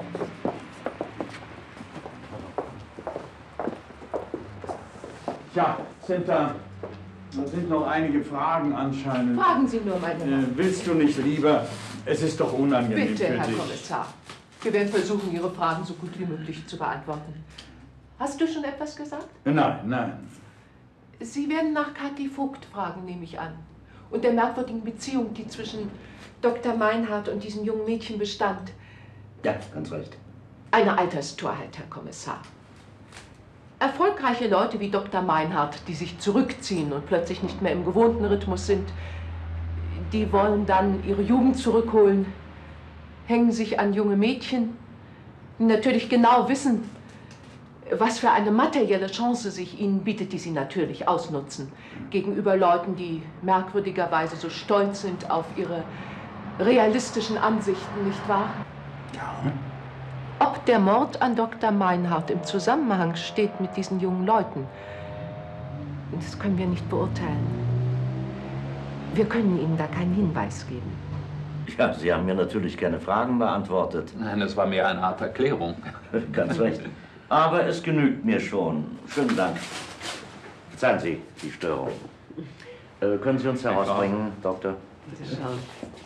Tja, da sind noch einige Fragen anscheinend. Fragen Sie nur, meine Herren. Willst du nicht lieber? Es ist doch unangenehm Bitte, für Herr dich. Kommissar. Wir werden versuchen, Ihre Fragen so gut wie möglich zu beantworten. Hast du schon etwas gesagt? Nein, nein. Sie werden nach Kathi Vogt fragen, nehme ich an. Und der merkwürdigen Beziehung, die zwischen Dr. Meinhardt und diesem jungen Mädchen bestand. Ja, ganz recht. Eine Alterstorheit, Herr Kommissar. Erfolgreiche Leute wie Dr. Meinhardt, die sich zurückziehen und plötzlich nicht mehr im gewohnten Rhythmus sind, die wollen dann ihre Jugend zurückholen, hängen sich an junge Mädchen, die natürlich genau wissen, was für eine materielle Chance sich ihnen bietet, die sie natürlich ausnutzen, gegenüber Leuten, die merkwürdigerweise so stolz sind auf ihre realistischen Ansichten, nicht wahr? Ja. Ob der Mord an Dr. Meinhardt im Zusammenhang steht mit diesen jungen Leuten, das können wir nicht beurteilen. Wir können Ihnen da keinen Hinweis geben. Ja, Sie haben mir natürlich keine Fragen beantwortet. Nein, das war mehr eine Art Erklärung. Ganz recht. Aber es genügt mir schon. Schönen Dank. Verzeihen Sie die Störung. Können Sie uns herausbringen, Doktor? Bitte schauen.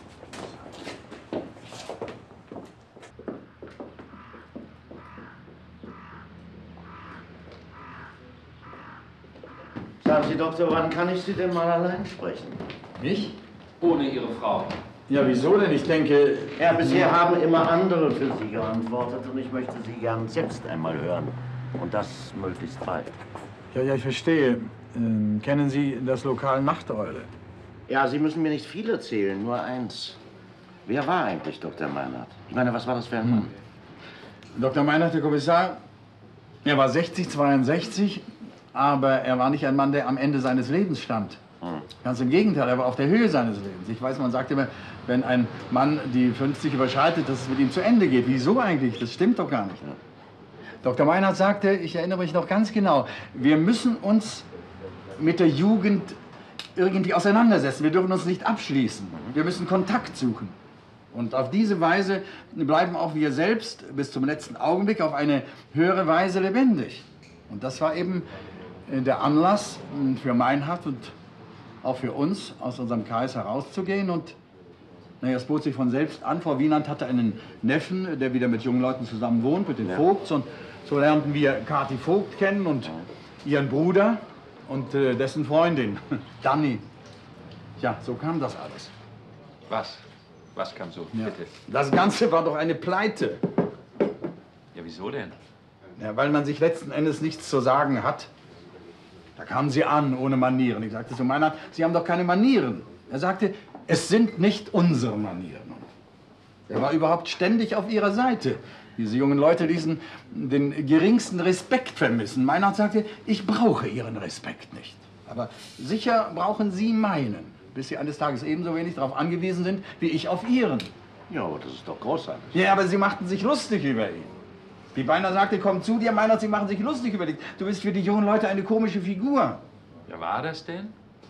Sagen Sie, Doktor, wann kann ich Sie denn mal allein sprechen? Mich? Ohne Ihre Frau. Ja, wieso denn? Ich denke... Ja, bisher haben immer andere für Sie geantwortet und ich möchte Sie gern selbst einmal hören. Und das möglichst bald. Ja, ich verstehe. Kennen Sie das Lokal Nachteule? Ja, Sie müssen mir nicht viel erzählen, nur eins. Wer war eigentlich Dr. Meinhardt? Ich meine, was war das für ein Mann? Dr. Meinhardt, der Kommissar, er war 60, 62, aber er war nicht ein Mann, der am Ende seines Lebens stand. Ganz im Gegenteil, er war auf der Höhe seines Lebens. Ich weiß, man sagt immer, wenn ein Mann die 50 überschreitet, dass es mit ihm zu Ende geht. Wieso eigentlich? Das stimmt doch gar nicht. Dr. Meinhardt sagte, ich erinnere mich noch ganz genau, wir müssen uns mit der Jugend irgendwie auseinandersetzen. Wir dürfen uns nicht abschließen. Wir müssen Kontakt suchen. Und auf diese Weise bleiben auch wir selbst bis zum letzten Augenblick auf eine höhere Weise lebendig. Und das war eben der Anlass für Meinhardt und auch für uns, aus unserem Kreis herauszugehen. Und naja, es bot sich von selbst an. Frau Wienand hatte einen Neffen, der wieder mit jungen Leuten zusammen wohnt, mit den Vogts. Und so lernten wir Kathi Vogt kennen und ihren Bruder und dessen Freundin, Danny. Ja, so kam das alles. Was? Was kam so? Ja. Bitte. Das Ganze war doch eine Pleite. Ja, wieso denn? Ja, weil man sich letzten Endes nichts zu sagen hat. Da kamen sie an, ohne Manieren. Ich sagte zu Meinhardt, Sie haben doch keine Manieren. Er sagte, es sind nicht unsere Manieren. Er war überhaupt ständig auf ihrer Seite. Diese jungen Leute ließen den geringsten Respekt vermissen. Meinhardt sagte, ich brauche Ihren Respekt nicht. Aber sicher brauchen Sie meinen, bis Sie eines Tages ebenso wenig darauf angewiesen sind, wie ich auf Ihren. Ja, aber das ist doch großartig. Ja, aber Sie machten sich lustig über ihn. Wie Beiner sagte, komm zu dir, Meinhardt, Sie machen sich lustig über dich. Du bist für die jungen Leute eine komische Figur. Ja, war das denn?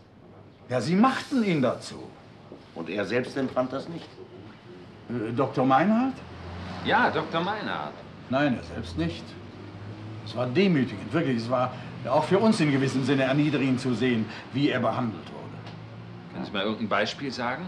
Ja, Sie machten ihn dazu. Und er selbst empfand das nicht? Dr. Meinhardt? Ja, Dr. Meinhardt. Nein, er selbst nicht. Es war demütigend, wirklich. Es war auch für uns in gewissem Sinne erniedrigend zu sehen, wie er behandelt wurde. Können Sie mal irgendein Beispiel sagen?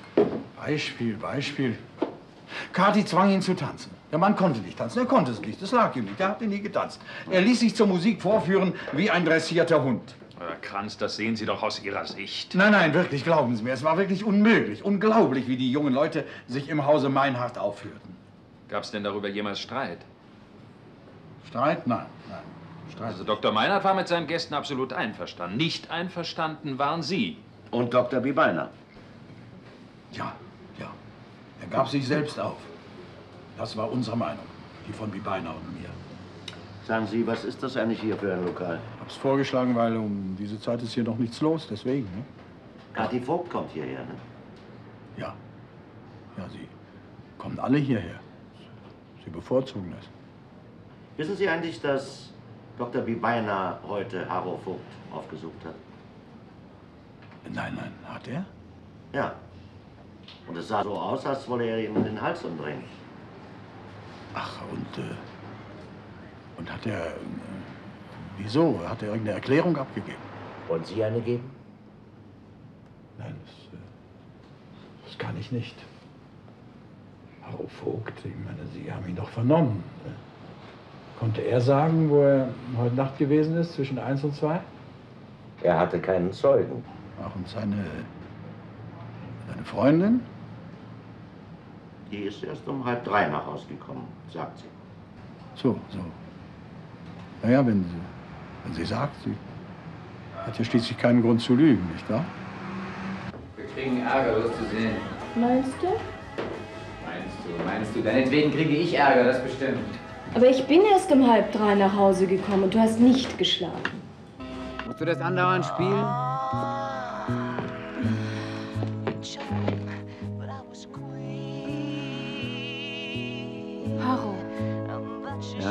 Beispiel. Kathi zwang ihn zu tanzen. Der Mann konnte nicht tanzen, er konnte es nicht, das lag ihm nicht, er hatte nie getanzt. Er ließ sich zur Musik vorführen wie ein dressierter Hund. Herr Kranz, das sehen Sie doch aus Ihrer Sicht. Nein, wirklich, glauben Sie mir, es war wirklich unmöglich, unglaublich, wie die jungen Leute sich im Hause Meinhardt aufführten. Gab es denn darüber jemals Streit? Streit? Nein. Streit. Also Dr. Meinhardt war mit seinen Gästen absolut einverstanden. Nicht einverstanden waren Sie. Und Dr. Bibeiner. Ja. Er gab sich selbst auf. Das war unsere Meinung, die von Bibeiner und mir. Sagen Sie, was ist das eigentlich hier für ein Lokal? Ich hab's vorgeschlagen, weil um diese Zeit ist hier noch nichts los, deswegen. Ne? Kathi Vogt kommt hierher, ne? Ja. Ja, sie kommen alle hierher. Sie bevorzugen es. Wissen Sie eigentlich, dass Dr. Bibeiner heute Harro Vogt aufgesucht hat? Nein, nein, hat er? Ja. Und es sah so aus, als wolle er ihm den Hals umdrehen. Ach, und hat er... wieso? Hat er irgendeine Erklärung abgegeben? Wollen Sie eine geben? Nein, das kann ich nicht. Harro Vogt, ich meine, Sie haben ihn doch vernommen. Konnte er sagen, wo er heute Nacht gewesen ist, zwischen 1 und 2? Er hatte keinen Zeugen. Ach, und seine Freundin? Die ist erst um 2:30 nach Hause gekommen, sagt sie. So. Naja, wenn sie sagt, sie hat ja schließlich keinen Grund zu lügen, nicht wahr? Wir kriegen Ärger, wirst du sehen. Meinst du? Meinst du? Deinetwegen kriege ich Ärger, das bestimmt. Aber ich bin erst um 2:30 nach Hause gekommen und du hast nicht geschlafen. Musst du das andauernd spielen? Harro. Ja?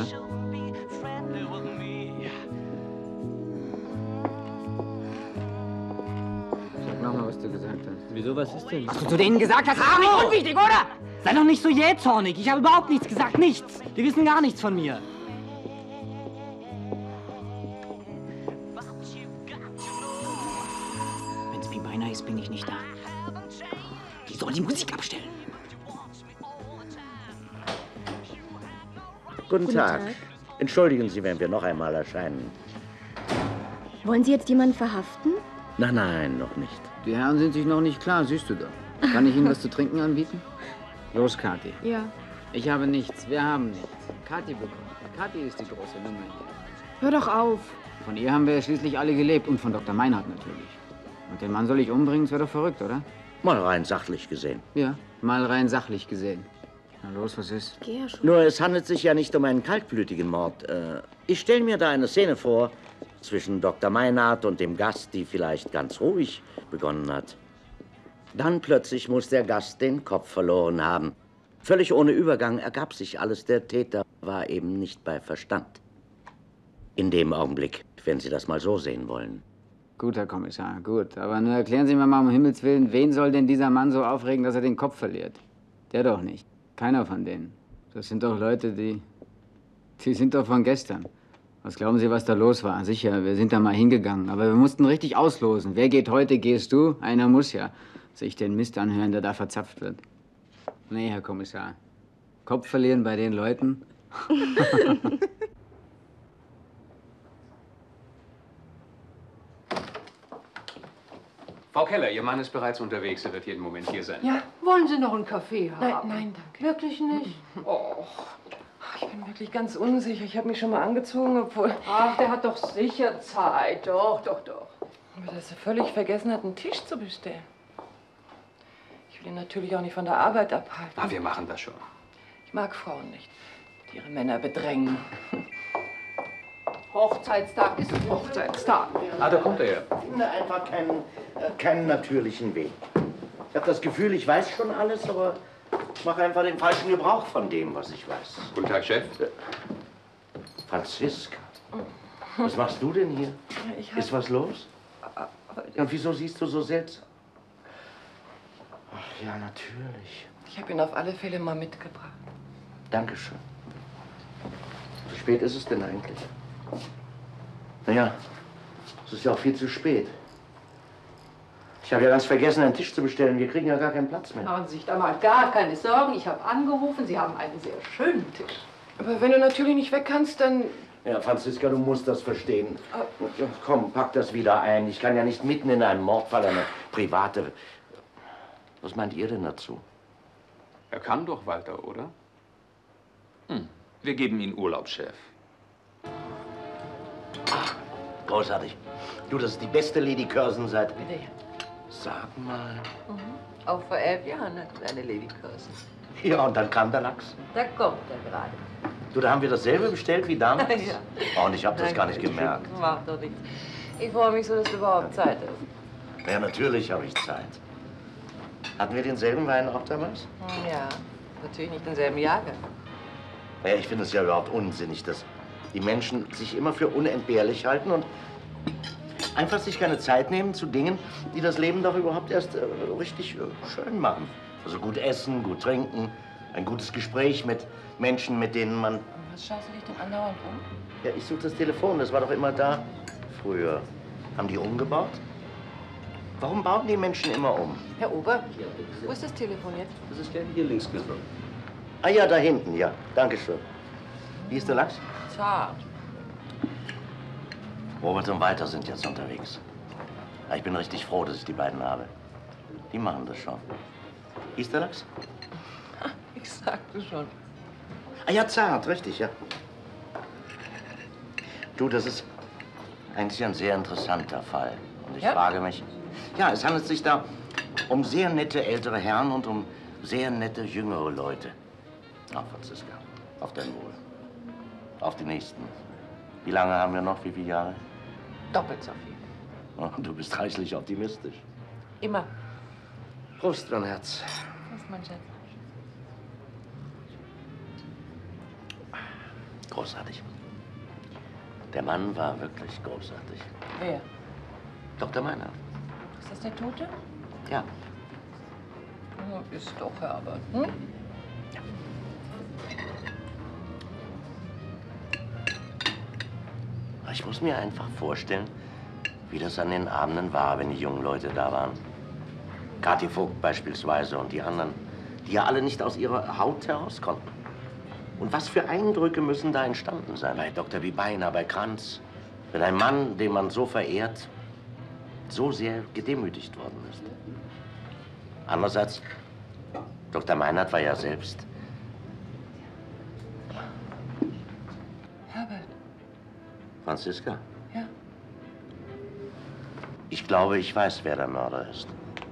Sag nochmal, was du gesagt hast. Wieso, was ist denn? Was du zu denen gesagt hast, ist doch nicht unwichtig, oder? Sei doch nicht so jähzornig. Ich habe überhaupt nichts gesagt, nichts. Die wissen gar nichts von mir. Wenn's Bibeiner ist, bin ich nicht da. Die soll die Musik abstellen. Guten Tag. Entschuldigen Sie, wenn wir noch einmal erscheinen. Wollen Sie jetzt jemanden verhaften? Nein, noch nicht. Die Herren sind sich noch nicht klar, siehst du doch. Kann ich Ihnen was zu trinken anbieten? Los, Kathi. Ja. Ich habe nichts, wir haben nichts. Kathi bekommt. Kathi ist die große Nummer hier. Hör doch auf. Von ihr haben wir ja schließlich alle gelebt und von Dr. Meinhardt natürlich. Und den Mann soll ich umbringen, das wäre doch verrückt, oder? Mal rein sachlich gesehen. Ja, mal rein sachlich gesehen. Na los, was ist? Geh ja schon. Nur es handelt sich ja nicht um einen kaltblütigen Mord. Ich stelle mir da eine Szene vor zwischen Dr. Meinhardt und dem Gast, die vielleicht ganz ruhig begonnen hat. Dann plötzlich muss der Gast den Kopf verloren haben. Völlig ohne Übergang ergab sich alles. Der Täter war eben nicht bei Verstand. In dem Augenblick, wenn Sie das mal so sehen wollen. Gut, Herr Kommissar, gut. Aber nur erklären Sie mir mal um Himmels Willen, wen soll denn dieser Mann so aufregen, dass er den Kopf verliert? Der doch nicht. Keiner von denen. Das sind doch Leute, die sind doch von gestern. Was glauben Sie, was da los war? Sicher, wir sind da mal hingegangen. Aber wir mussten richtig auslosen. Wer geht heute, gehst du? Einer muss ja sich den Mist anhören, der da verzapft wird. Nee, Herr Kommissar. Kopf verlieren bei den Leuten? Frau Keller, Ihr Mann ist bereits unterwegs. Er wird jeden Moment hier sein. Ja, wollen Sie noch einen Kaffee haben? Nein, nein, danke. Wirklich nicht? Oh, ich bin wirklich ganz unsicher. Ich habe mich schon mal angezogen, obwohl... Ach, der hat doch sicher Zeit. Doch. Aber dass er völlig vergessen hat, einen Tisch zu bestellen. Ich will ihn natürlich auch nicht von der Arbeit abhalten. Ah, wir machen das schon. Ich mag Frauen nicht, die ihre Männer bedrängen. Hochzeitstag ist Hochzeitstag. Ah, da kommt er ja. Ich finde einfach keinen natürlichen Weg. Ich habe das Gefühl, ich weiß schon alles, aber ich mache einfach den falschen Gebrauch von dem, was ich weiß. Guten Tag, Chef. Franziska, was machst du denn hier? Ist was los? Und wieso siehst du so seltsam? Ach ja, natürlich. Ich habe ihn auf alle Fälle mal mitgebracht. Dankeschön. Wie spät ist es denn eigentlich? Naja, es ist ja auch viel zu spät. Ich habe ja ganz vergessen, einen Tisch zu bestellen. Wir kriegen ja gar keinen Platz mehr. Machen Sie sich da mal gar keine Sorgen. Ich habe angerufen. Sie haben einen sehr schönen Tisch. Aber wenn du natürlich nicht weg kannst, dann... Ja, Franziska, du musst das verstehen. Komm, pack das wieder ein. Ich kann ja nicht mitten in einem Mordfall eine private... Was meint ihr denn dazu? Er kann doch weiter, oder? Wir geben Ihnen Urlaub, Chef. Großartig. Du, das ist die beste Lady Curzon seit... Bitte. Sag mal. Auch vor 11 Jahren hat eine Lady Curse. Ja, und dann kam der Lachs. Da kommt er gerade. Du, da haben wir dasselbe bestellt wie damals? Ja. Oh, und ich habe das gar nicht Danke. gemerkt. Macht doch nichts. Ich freue mich so, dass du überhaupt Zeit hast. Ja, natürlich habe ich Zeit. Hatten wir denselben Wein auch damals? Ja, natürlich nicht denselben Jahrgang. Ja, ich finde es ja überhaupt unsinnig, dass die Menschen sich immer für unentbehrlich halten und einfach sich keine Zeit nehmen zu Dingen, die das Leben doch überhaupt erst richtig schön machen. Also gut essen, gut trinken, ein gutes Gespräch mit Menschen, mit denen man... Was schaust du dich denn andauernd um? Ja, ich suche das Telefon, das war doch immer da früher. Haben die umgebaut? Warum bauen die Menschen immer um? Herr Ober, wo ist das Telefon jetzt? Das ist hier links gedrückt. Ah ja, da hinten, ja. Dankeschön. Wie ist der Lachs? Zart. Robert und Walter sind jetzt unterwegs. Ja, ich bin richtig froh, dass ich die beiden habe. Die machen das schon. Wie ist der Lachs? Ich sagte schon. Ah ja, zart, richtig, ja. Du, das ist eigentlich ein sehr interessanter Fall. Und ich frage mich... Ja, es handelt sich da um sehr nette ältere Herren und um sehr nette jüngere Leute. Ach, Franziska, auf dein Wohl. Auf die nächsten. Wie lange haben wir noch? Wie viele Jahre? Doppelt so viel. Oh, du bist reichlich optimistisch. Immer. Prost, mein Herz. Das ist mein Schatz. Großartig. Der Mann war wirklich großartig. Wer? Dr. Meinert. Ist das der Tote? Ja. Oh, ist doch Herbert. Hm? Ich muss mir einfach vorstellen, wie das an den Abenden war, wenn die jungen Leute da waren. Kathi Vogt beispielsweise und die anderen, die ja alle nicht aus ihrer Haut heraus konnten. Und was für Eindrücke müssen da entstanden sein? Bei Dr. Bibeiner, bei Kranz. Wenn ein Mann, den man so verehrt, so sehr gedemütigt worden ist. Andererseits, Dr. Meinert war ja selbst... Herbert. Franziska? Ja. Ich glaube, ich weiß, wer der Mörder ist.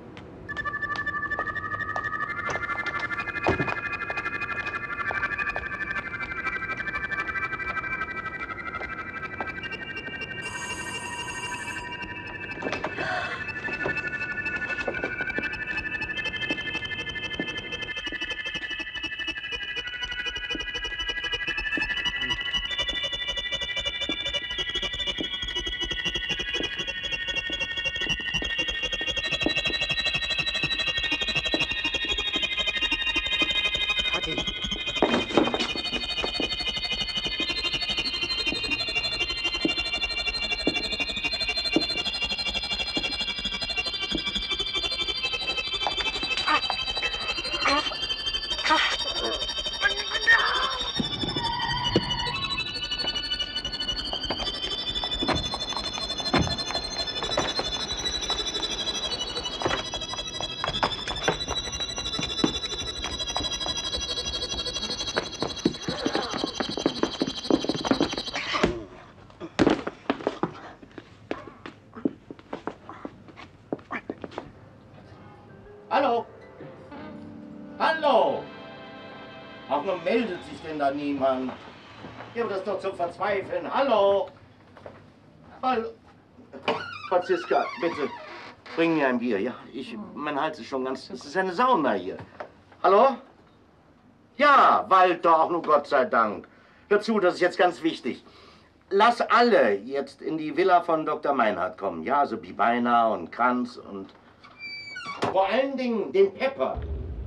Hallo? Hallo? Warum meldet sich denn da niemand? Ja, aber das ist doch zum Verzweifeln. Hallo? Hallo? Franziska, bitte, bring mir ein Bier, ja? Mein Hals ist schon ganz... Es ist eine Sauna hier. Hallo? Ja, Walter, auch nur Gott sei Dank. Hör zu, das ist jetzt ganz wichtig. Lass alle jetzt in die Villa von Dr. Meinert kommen. Ja, also Bibeiner und Kranz und... Vor allen Dingen den Pepper.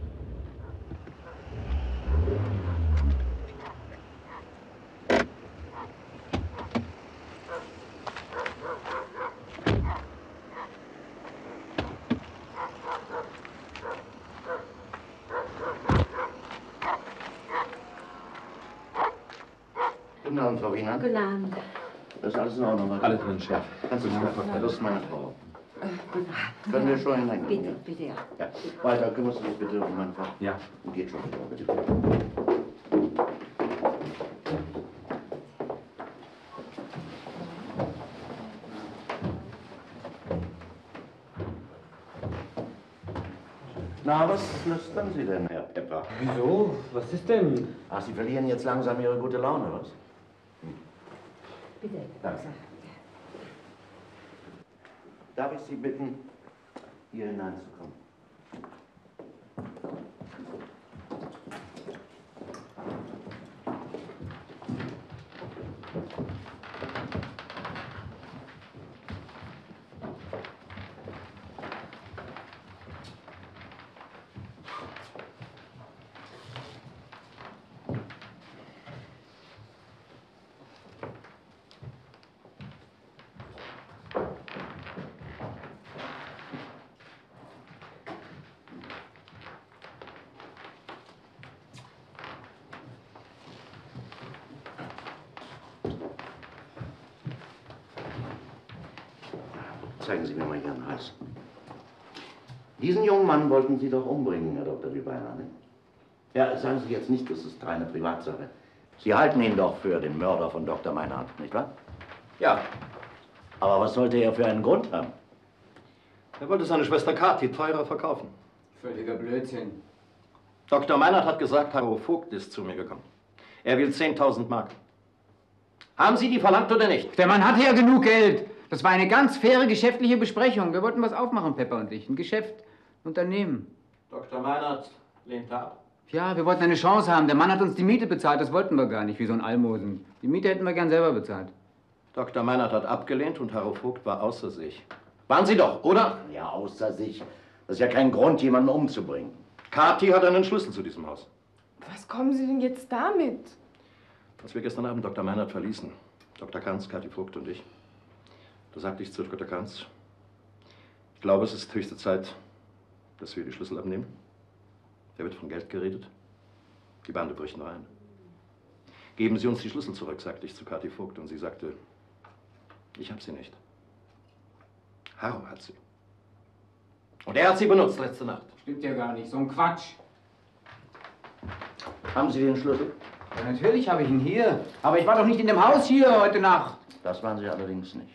Guten Abend, Frau Wiener. Guten Abend. Das ist alles in Ordnung. Alles drin, Chef. Ganz gut, das ist meine Frau. Können wir schon hineingehen? Bitte, bitte, ja. Ja. Walter, kümmerst du dich bitte um meine Frau? Ja. Geht schon, bitte. Na, was flüstern Sie denn, Herr Pepper? Wieso? Was ist denn? Ach, Sie verlieren jetzt langsam Ihre gute Laune, was? Bitte. Danke. Darf ich Sie bitten, hier hineinzukommen? Zeigen Sie mir mal Ihren Hals. Diesen jungen Mann wollten Sie doch umbringen, Herr Dr. Bibeiner, ne? Ja, sagen Sie jetzt nicht, das ist reine Privatsache. Sie halten ihn doch für den Mörder von Dr. Meinhardt, nicht wahr? Ja. Aber was sollte er für einen Grund haben? Er wollte seine Schwester Kathi teurer verkaufen. Völliger Blödsinn. Dr. Meinhardt hat gesagt, Herr Vogt ist zu mir gekommen. Er will 10.000 Mark. Haben Sie die verlangt oder nicht? Der Mann hatte ja genug Geld. Das war eine ganz faire geschäftliche Besprechung. Wir wollten was aufmachen, Pepper und ich. Ein Geschäft, ein Unternehmen. Dr. Meinhardt lehnt ab. Ja, wir wollten eine Chance haben. Der Mann hat uns die Miete bezahlt. Das wollten wir gar nicht, wie so ein Almosen. Die Miete hätten wir gern selber bezahlt. Dr. Meinhardt hat abgelehnt und Herr Vogt war außer sich. Waren Sie doch, oder? Ja, außer sich. Das ist ja kein Grund, jemanden umzubringen. Kathi hat einen Schlüssel zu diesem Haus. Was kommen Sie denn jetzt damit? Als wir gestern Abend Dr. Meinhardt verließen, Dr. Kranz, Kathi Vogt und ich, da sagte ich zu Dr. Kranz, ich glaube, es ist höchste Zeit, dass wir die Schlüssel abnehmen. Da wird von Geld geredet. Die Bande bricht nur ein. Geben Sie uns die Schlüssel zurück, sagte ich zu Kathi Vogt. Und sie sagte, ich habe sie nicht. Harro hat sie. Und er hat sie benutzt letzte Nacht. Stimmt ja gar nicht. So ein Quatsch. Haben Sie den Schlüssel? Ja, natürlich habe ich ihn hier. Aber ich war doch nicht in dem Haus hier heute Nacht. Das waren Sie allerdings nicht.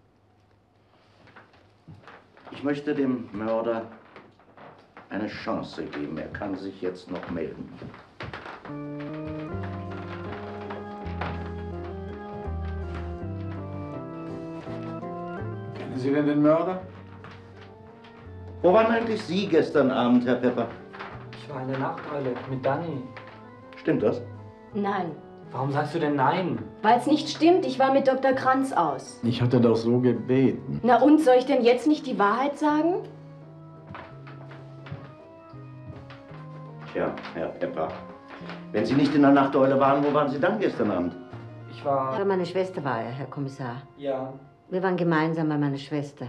Ich möchte dem Mörder eine Chance geben. Er kann sich jetzt noch melden. Kennen Sie denn den Mörder? Wo waren eigentlich Sie gestern Abend, Herr Pepper? Ich war in der Nachteule mit Danny. Stimmt das? Nein, Warum sagst du denn nein? weil es nicht stimmt. Ich war mit Dr. Kranz aus. Ich hatte doch so gebeten. Na und, soll ich denn jetzt nicht die Wahrheit sagen? Tja, Herr Pepper. Wenn Sie nicht in der Nachteule waren, wo waren Sie dann gestern Abend? Ich war... Bei meiner Schwester war er, Herr Kommissar. Ja. Wir waren gemeinsam bei meiner Schwester.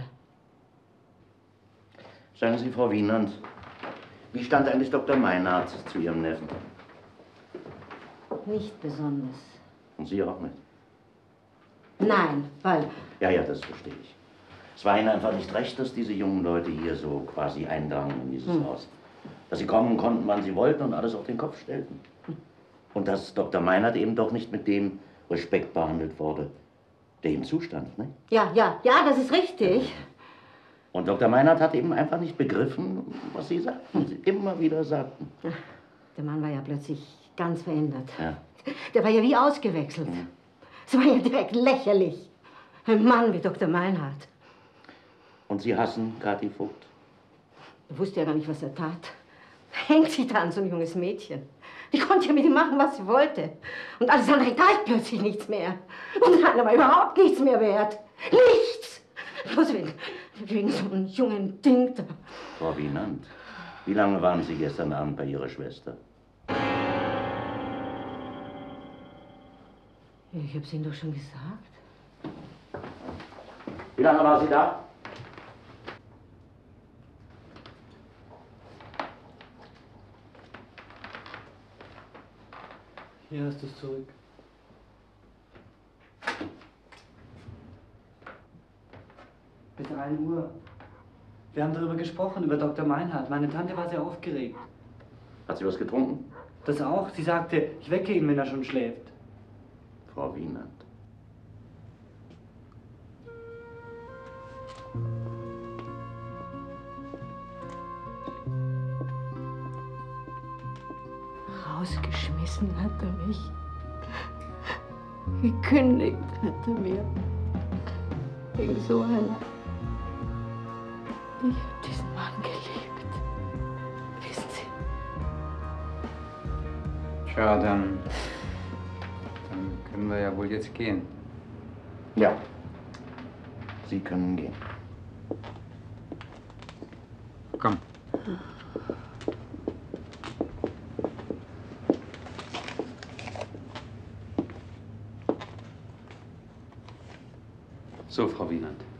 Sagen Sie, Frau Wienand, wie stand eigentlich Dr. Meinhardt zu Ihrem Neffen? Nicht besonders. Und Sie auch nicht? Nein, weil... Ja, das verstehe ich. Es war Ihnen einfach nicht recht, dass diese jungen Leute hier so quasi eindrangen in dieses Haus. Dass sie kommen konnten, wann sie wollten und alles auf den Kopf stellten. Und dass Dr. Meinhardt eben doch nicht mit dem Respekt behandelt wurde, der ihm zustand, ne? Ja, das ist richtig. Und Dr. Meinhardt hat eben einfach nicht begriffen, was Sie sagten, Sie immer wieder sagten. Der Mann war ja plötzlich ganz verändert. Ja. Der war ja wie ausgewechselt. Es war ja direkt lächerlich. Ein Mann wie Dr. Meinhardt. Und Sie hassen Kathi Vogt? Er wusste ja gar nicht, was er tat. Hängt sich da an so ein junges Mädchen. Die konnte ja mit ihm machen, was sie wollte. Und alles andere galt plötzlich nichts mehr. Und einer war überhaupt nichts mehr wert. Nichts! Bloß wegen so einem jungen Ding da. Frau Wienand, wie lange waren Sie gestern Abend bei Ihrer Schwester? Ich hab's Ihnen doch schon gesagt. Wie lange war sie da? Hier hast du es zurück. Bis 1 Uhr. Wir haben darüber gesprochen, über Dr. Meinhardt. Meine Tante war sehr aufgeregt. Hat sie was getrunken? Das auch. Sie sagte, ich wecke ihn, wenn er schon schläft. Frau Wienand. geschmissen hat er mich. Gekündigt hat er mir. Wegen so einer. Ich habe diesen Mann geliebt. Wissen Sie? Tja, dann können wir ja wohl jetzt gehen. Ja. Sie können gehen. Komm. So, Frau Wienand.